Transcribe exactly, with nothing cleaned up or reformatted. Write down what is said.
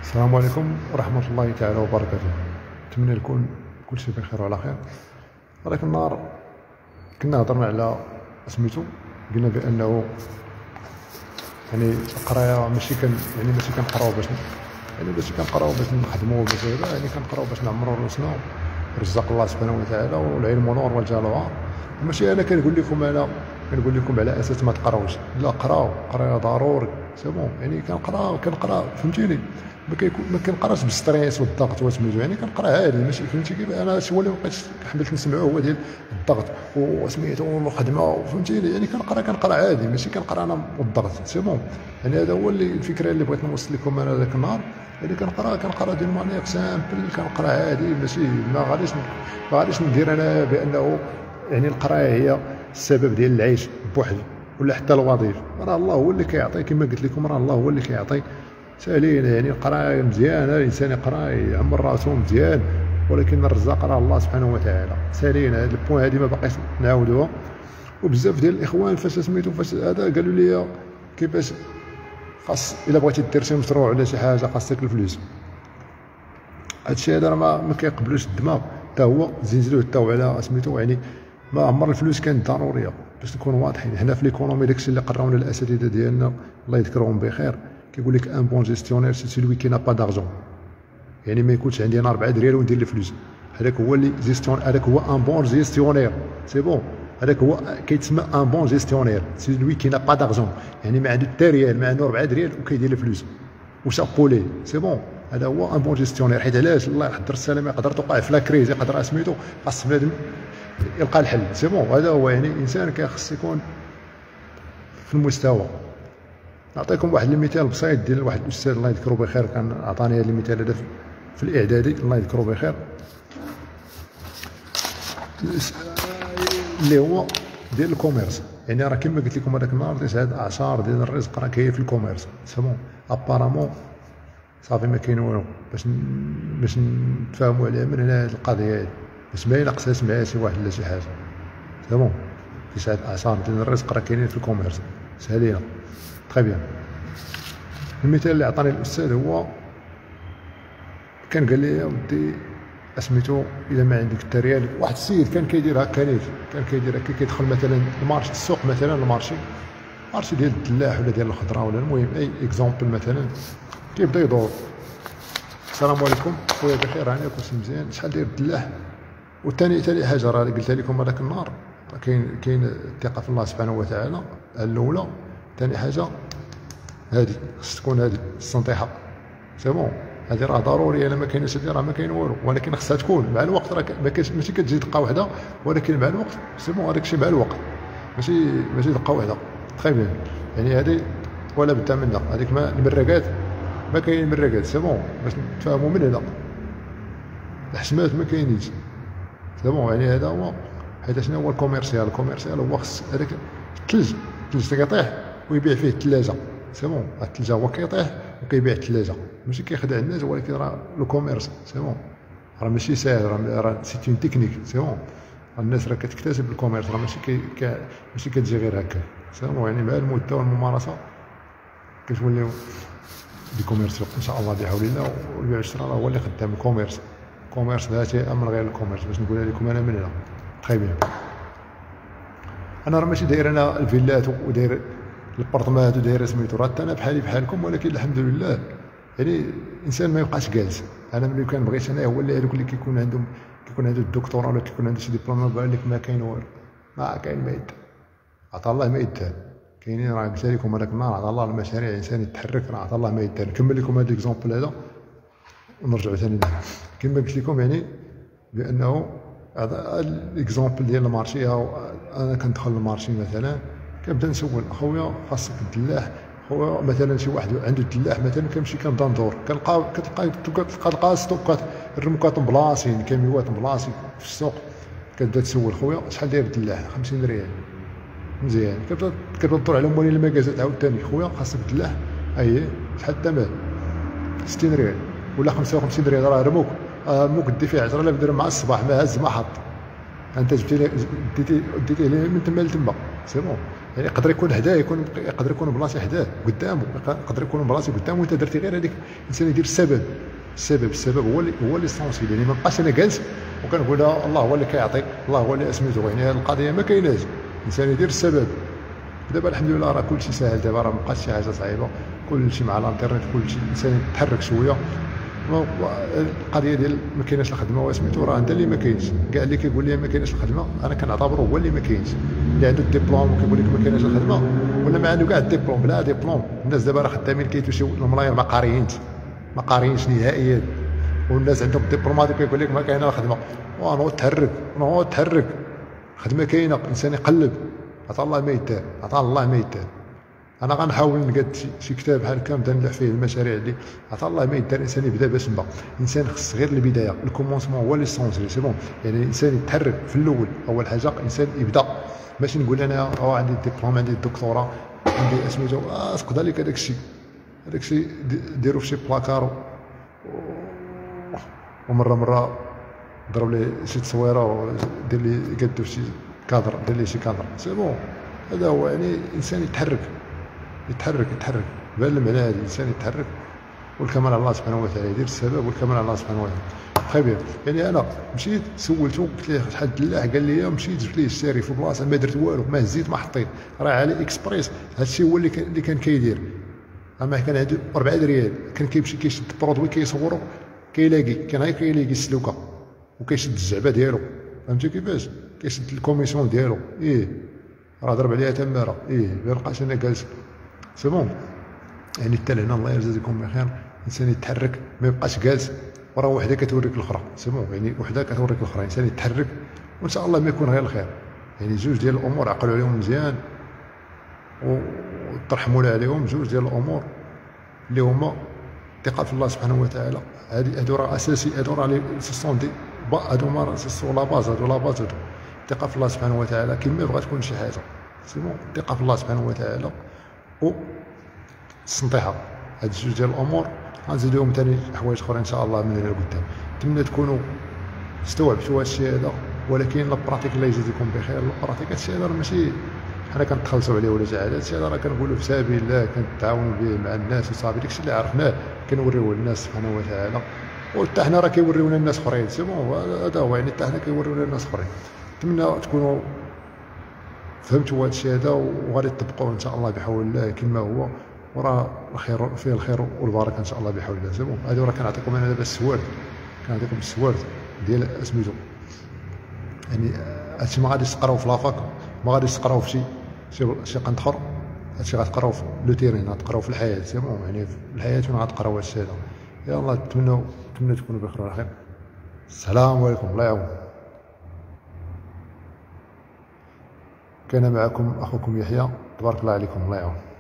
السلام عليكم ورحمة الله تعالى وبركاته. نتمنى يكون كل شيء بخير وعلى خير. هذاك النهار كنا هضرنا على سميتو، قلنا بأنه يعني القراية ماشي كان يعني ماشي كنقراو باش يعني ماشي كنقراو باش نخدمو باش هذا، يعني كنقراو باش نعمرو راسنا، رزق الله سبحانه وتعالى، والعلم نور والجهل. ماشي انا كنقول لكم انا كنقول لكم على اساس ما تقراوش، لا قراو، قرايه ضروري سي بون. يعني كنقرا كنقرا فهمتيني، ما كيكون ما كنقراش بالستريس والضغط وسميتو، يعني كنقرا عادي ماشي فهمتي كيف. انا شي هو اللي بقيت حملت نسمعو هو ديال الضغط وسميتو والخدمه فهمتيني، يعني كنقرا كنقرا عادي ماشي كنقرا انا والضغط سي بون. يعني هذا هو اللي الفكره اللي بغيت نوصل لكم انا ذاك النهار. يعني كنقرا كنقرا ديال مانيير سامبل، كنقرا عادي ماشي ما غاديش ما غاديش ندير انا بانه يعني القرايه هي السبب ديال العيش بوحدو ولا حتى الوظيفه. راه الله هو اللي كيعطي، كما قلت لكم راه الله هو اللي كيعطي. سالينا يعني القرايه مزيانه، الانسان يقرا يعمر راسو مزيان، ولكن الرزاق راه الله سبحانه وتعالى. سالينا هاد البوان هادي ما باقيش نعاودوها. وبزاف ديال الاخوان فاش سميتو فاش هذا قالوا لي كيفاش خاص الا بغيتي دير شي مشروع ولا شي حاجه خاصك الفلوس. هادشي هذا راه ما, ما كيقبلوش الدماغ حتى هو. زنزلوه حتى هو على سميتو، يعني ما عمر الفلوس كانت ضروريه باش نكونوا واضحين. هنا في ليكونومي داكشي اللي قراونا الاساتذه ديالنا الله يذكرهم بخير، كيقول لك ان بون جيستيونير سي سيلوي كي نا با دارجون. يعني ما يكونش عندي انا أربعة دريال وندير الفلوس، هذاك هو اللي جيستيون، هذاك هو ان بون جيستيونير سي بون. هذاك هو كيتسمى ان بون جيستيونير سيلوي كي نا با دارجون، يعني ما عنده حتى ريال، ما عنده أربعة دريال وكيدير الفلوس وشابو ليه سي بون. هذا هو ان بون جيستيونير. حيت علاش الله يحضر السلامه يقدر توقع في لا كريز، يقدر سميتو خاص بنادم يلقى الحل سي بون. هذا هو يعني الانسان كيخص يكون في المستوى. نعطيكم واحد المثال بسيط ديال واحد الاستاذ الله يذكره بخير، كان عطاني هذا المثال هذا في الاعدادي الله يذكره بخير، اللي هو ديال الكوميرس. يعني راه كما قلت لكم هذاك النهار تسعة عشر ديال الرزق راه كاين في الكوميرس سي بون. ابارامون صافي ما كاين والو باش باش نتفاهموا عليها من هنا هذه القضيه هذه، باش ما ينقصهاش معايا شي واحد ولا شي حاجه سي بون. تسعة عشر ديال الرزق راه كاينين في الكوميرس سهلين تري بيان. المثال اللي عطاني الاستاذ هو كان قال لي يا ودي اسميتو اذا ما عندك حتى ريال، واحد السيد كان كيدير هكا نيت، كان كيدير هكا كيدخل مثلا المارشي السوق مثلا المارشي مارشي ديال الدلاح ولا ديال الخضره ولا المهم اي اكزومبل مثلا، كيبدا يدور. السلام عليكم خويا بخير راني كلشي مزيان، شحال داير الدلاح؟ وثاني ثاني حاجه راه قلتها لكم هذاك النهار، كاين كاين الثقه في الله سبحانه وتعالى الاولى. ثاني حاجه هذه خص تكون هذه السنطيحه سي بون، هذه راه ضروريه. الا ما كايناش هذه راه ما كاين والو، ولكن خصها تكون مع الوقت. راه ما كاينش ماشي كتجي دقه واحده، ولكن مع الوقت سي بون. هذاك الشيء مع الوقت ماشي ماشي دقه واحده تري بيان. يعني هذه ولا بد منها. هذيك ما المراقات ما كاين المراقات سي بون باش نتفاهموا من هنا. الحشمات ما كاينينش سي بون. يعني هذا هو. حيت شنو هو الكوميرسيال؟ الكوميرسيال هو خص هذاك الثلج، الثلج كيطيح ويبيع فيه الثلاجه سي بون. الثلجه هو كيطيح وكيبيع الثلاجه، ماشي كيخدع الناس، ولكن راه لو كوميرس سي بون. راه ماشي ساهل، راه سي اون تكنيك سي بون. الناس راه كتكتسب الكوميرس، راه ماشي كي ماشي كتجي غير هكا سي بون. يعني مع المده والممارسه كتوليو دي كوميرسيو ان شاء الله بحول الله. والبيع والشراء راه هو اللي خدام الكوميرس. الكوميرس ذاتي امر غير الكوميرس باش نقولها لكم انا من هنا تري بيان. انا راه ماشي داير انا الفيلات وداير البارطمات وداير سميتو، راه انا بحالي بحالكم، ولكن الحمد لله يعني الانسان ما يبقاش جالس. انا ملي كان بغيت انا هو اللي هذوك اللي كيكون عندهم كيكون عنده الدكتوراه ولا كيكون عنده شي ديبلوم بان لك ما كاين والو، ما كاين ما يدار، عطا الله ما يدار. كاينين راه قلت لكم هذاك النهار عطا الله المشاريع الانسان يتحرك، راه عطا الله ما يدار. نكمل لكم هذا ليكزومبل هذا ونرجعوا ثاني لهنا. كما قلت لكم يعني بانه هذا الاكزومبل ديال المارشي. انا كندخل للمارشي مثلا كنبدا نسول اخويا خاصك الدلاح. خويا مثلا شي واحد عنده الدلاح مثلا كنمشي كنبدا ندور، كنلقى كتلقى كتلقى ستوكات الرمكات مبلاصين كاميوات مبلاصين في السوق. كتبدا تسول خويا شحال داير الدلاح؟ خمسين ريال مزيان. كتبدا كتبدا تدور على موالين المكازات عاوتاني خويا خاصك الدلاح اييه شحال الثمن؟ ستين ريال ولا خمسة وخمسين ريال. راه رموك رموك دي فيه عشرة آلاف درهم مع الصباح ما هز ما حط، انت جبتي ديتي ديتي من تما لتما سي بون. يعني يقدر يكون حداه، يكون يقدر يكون بلاصه حداه قدامه، يقدر يكون بلاصه قدامه وانت درتي غير هذيك. الانسان يدير السبب، السبب السبب هو اللي هو اللي سونسيبل. يعني ما بقاش انا جالس وكنقول الله هو اللي كيعطي، الله هو اللي اسميتو، يعني هذه القضيه ما كايناش. الانسان يدير السبب. دابا الحمد لله راه كلشي ساهل، دابا راه مابقاش شي حاجه صعيبه، كلشي مع الانترنت، كلشي الانسان يتحرك شويه. القضيه ديال ما كايناش الخدمه وسميتو، راه انت اللي ما كاينش. كاع اللي كيقول لي ما كايناش الخدمه انا كنعتبره هو اللي ما كاينش. اللي عنده الدبلوم وكيقول لك ما كايناش الخدمه، ولا ما عنده كاع الدبلوم بلا دبلوم. الناس دابا راه خدامين كيتوشيو الملاير ما قاريينش، ما قاريينش نهائيا. والناس عندهم دبلومات كيقول لك ما كاينه الخدمه، ونو تحرك نو تحرك. الخدمه كاينه، الانسان يقلب، عطا الله ما يدار، عطا الله ما يدار. انا غنحاول نقاد شي كتاب بحال هكا نبدا نلح فيه المشاريع اللي عطا الله ما يدار. الانسان يبدا بسمه، الانسان خص غير البدايه، الكومونسمون هو ليسونسيال سي بون. يعني الانسان يتحرك في الاول، اول حاجه الانسان يبدا. ماشي نقول انا اه عندي الدبلوم عندي الدكتوراه عندي اسميتو اه اسقط عليك هذاك الشيء، هذاك الشيء ديروا في شي بلاكار ومره مره ضرب لي شي تصويره ودير لي قدو في شي كادر، دير لي شي كادر سي بون. هذا هو يعني الانسان يتحرك يتحرك يتحرك بعلم على هذا الانسان يتحرك، والكمال على الله سبحانه وتعالى، يدير السبب والكمال على الله سبحانه وتعالى. بخي بيان. يعني انا مشيت سولته قلت ليه شحال الدلاع، قال لي مشيت جبت ليه الشاري في بلاصه ما درت والو، ما هزيت ما حطيت، راه على اكسبريس. هذا الشيء هو اللي كان اللي كان كيدير. اما كان عنده أربعة ريال، كان كيمشي كيشد البرودوي كيصورو كيلاقي، كان غير كيلاقي السلوكه وكيشد الزعبه ديالو. فهمتي كيفاش؟ كيشد الكوميسيون ديالو. ايه راه ضرب عليها تماره. ايه ما بقاش انا جالس سي بون. يعني حتى لهنا الله يجازيكم بخير، الانسان يتحرك ما يبقاش جالس وراه وحده كتوريك الاخرى سي بون. يعني وحده كتوريك الاخرى، الانسان يتحرك وان شاء الله ما يكون غير الخير. يعني جوج ديال الامور عقلوا عليهم مزيان وترحموا عليهم، جوج ديال الامور اللي هما الثقه في الله سبحانه وتعالى. هادي هادو راه اساسي، هادو راه لي سيسون دي هادو ما سيسون لا باز، هادو لا باز. هادو الثقه في الله سبحانه وتعالى كيما بغات تكون شي حاجه سي بون. الثقه في الله سبحانه وتعالى و السنطيحه، هاد جوج ديال الامور غنزيدوهم ثاني حوايج اخرين ان شاء الله من هنا لقدام. نتمنى تكونوا استوعبتوا هاد الشيء هذا، ولكن لا براتيك الله يجازيكم بخير. لا براتيك هاد الشيء هذا ماشي حنا كنتخلصوا عليه ولا شي حاجه، هاد الشيء هذا راه كنقولوا في سبيل الله، كنتعاونوا به مع الناس وصافي. داكشي اللي عرفناه كنوريوه للناس سبحانه وتعالى، وحتى حنا راه كيوريونا الناس اخرين سي بون. هذا هو يعني حتى حنا كيوريونا الناس اخرين. نتمنى تكونوا فهمتوا هذا الشيء هذا وغادي تطبقوه ان شاء الله بحول الله كما هو، وراه الخير فيه الخير والبركه ان شاء الله بحول الله سي بون. هادو راه كنعطيكم انا دابا السوارد، كنعطيكم السوارد ديال سميتو. يعني هادشي ما غاديش تقراو في لافاك، ما غاديش تقراو في شي شي شي قنت اخر، هادشي غتقراو في لو تيرين، غتقراو في الحياه سي بون. يعني في الحياه وين غتقراو هادشي هذا. يلاه نتمنوا نتمنى تكونوا بخير وعلى خير. السلام عليكم، الله يعاون. كان معكم اخوكم يحيى، تبارك الله عليكم، الله يعاون.